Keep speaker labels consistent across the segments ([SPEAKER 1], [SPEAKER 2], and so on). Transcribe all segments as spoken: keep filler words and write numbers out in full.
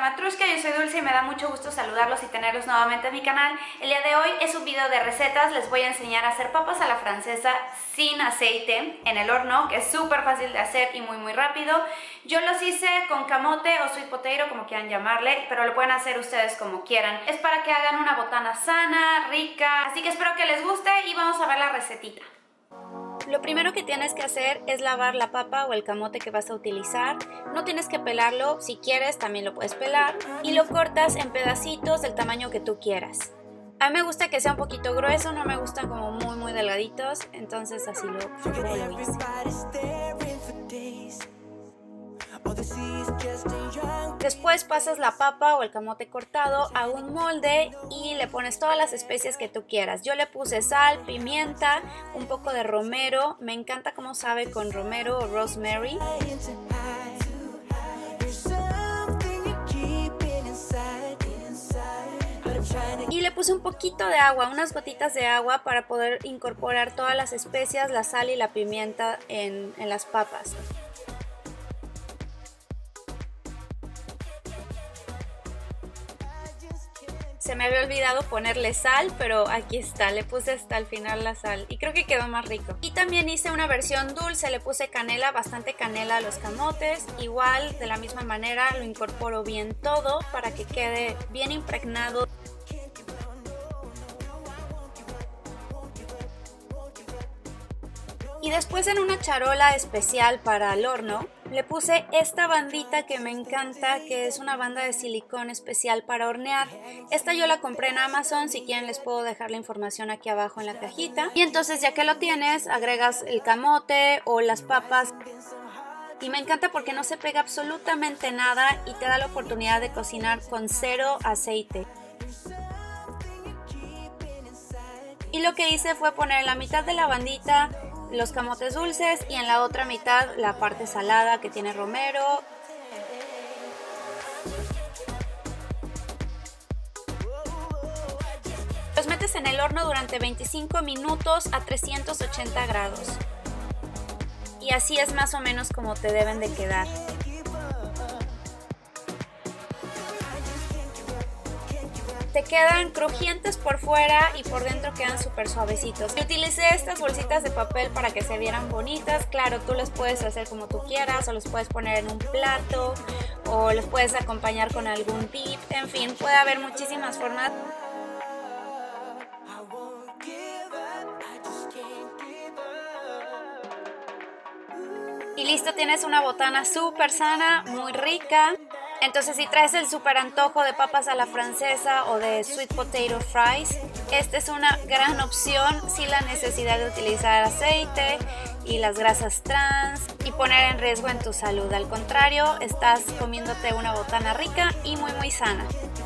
[SPEAKER 1] Matrushka, yo soy Dulce y me da mucho gusto saludarlos y tenerlos nuevamente en mi canal. El día de hoy es un video de recetas, les voy a enseñar a hacer papas a la francesa sin aceite en el horno, que es súper fácil de hacer y muy muy rápido. Yo los hice con camote o sweet potato, como quieran llamarle, pero lo pueden hacer ustedes como quieran. Es para que hagan una botana sana, rica, así que espero que les guste y vamos a ver la recetita. Lo primero que tienes que hacer es lavar la papa o el camote que vas a utilizar. No tienes que pelarlo, si quieres también lo puedes pelar. Y lo cortas en pedacitos del tamaño que tú quieras. A mí me gusta que sea un poquito grueso, no me gustan como muy muy delgaditos, entonces así lo, lo hice. Después pasas la papa o el camote cortado a un molde y le pones todas las especias que tú quieras. Yo le puse sal, pimienta, un poco de romero. Me encanta cómo sabe con romero o rosemary. Y le puse un poquito de agua, unas gotitas de agua para poder incorporar todas las especias, la sal y la pimienta en, en las papas. Se me había olvidado ponerle sal, pero aquí está, le puse hasta el final la sal y creo que quedó más rico. Y también hice una versión dulce, le puse canela, bastante canela a los camotes. Igual, de la misma manera, lo incorporo bien todo para que quede bien impregnado. Y después en una charola especial para el horno, le puse esta bandita que me encanta, que es una banda de silicón especial para hornear. Esta yo la compré en Amazon, si quieren les puedo dejar la información aquí abajo en la cajita. Y entonces ya que lo tienes, agregas el camote o las papas. Y me encanta porque no se pega absolutamente nada y te da la oportunidad de cocinar con cero aceite. Y lo que hice fue poner en la mitad de la bandita los camotes dulces y en la otra mitad la parte salada que tiene romero. Los metes en el horno durante veinticinco minutos a trescientos ochenta grados. Y así es más o menos como te deben de quedar. Te quedan crujientes por fuera y por dentro quedan súper suavecitos. Yo utilicé estas bolsitas de papel para que se vieran bonitas. Claro, tú las puedes hacer como tú quieras o los puedes poner en un plato o los puedes acompañar con algún dip. En fin, puede haber muchísimas formas. Y listo, tienes una botana súper sana, muy rica. Entonces si traes el súper antojo de papas a la francesa o de sweet potato fries, esta es una gran opción sin la necesidad de utilizar aceite y las grasas trans y poner en riesgo en tu salud. Al contrario, estás comiéndote una botana rica y muy muy sana.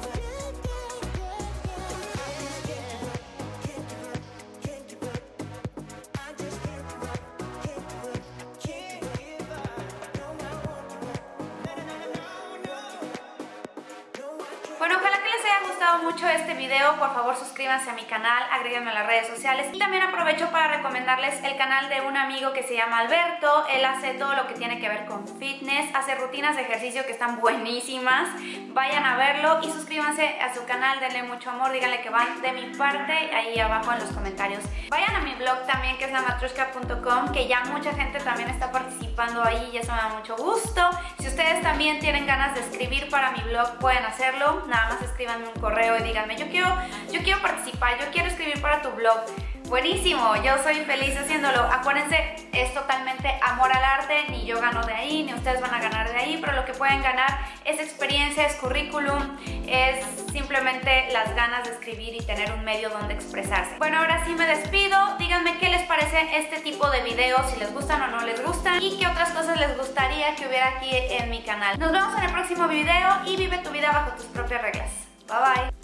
[SPEAKER 1] Bueno, ojalá que les haya gustado mucho este video. Por favor suscríbanse a mi canal, agréguenme a las redes sociales y también aprovecho para recomendarles el canal de un amigo que se llama Alberto. Él hace todo lo que tiene que ver con fitness, hace rutinas de ejercicio que están buenísimas. Vayan a verlo y suscríbanse a su canal, denle mucho amor, díganle que van de mi parte ahí abajo en los comentarios. Vayan a mi blog también, que es la matrushka punto com, que ya mucha gente también está participando ahí y eso me da mucho gusto. Si ustedes también tienen ganas de escribir para mi blog, pueden hacerlo. Nada más escríbanme un correo y díganme, yo quiero, yo quiero participar, yo quiero escribir para tu blog. Buenísimo, yo soy feliz haciéndolo. Acuérdense, es totalmente amor al arte, ni yo gano de ahí, ni ustedes van a ganar de ahí, pero lo que pueden ganar es experiencia, es currículum, es simplemente las ganas de escribir y tener un medio donde expresarse. Bueno, ahora sí me despido. Díganme qué les parece este tipo de videos, si les gustan o no les gustan, y qué otras cosas les gustaría que hubiera aquí en mi canal. Nos vemos en el próximo video y vive tu vida bajo tus propias reglas. Bye bye.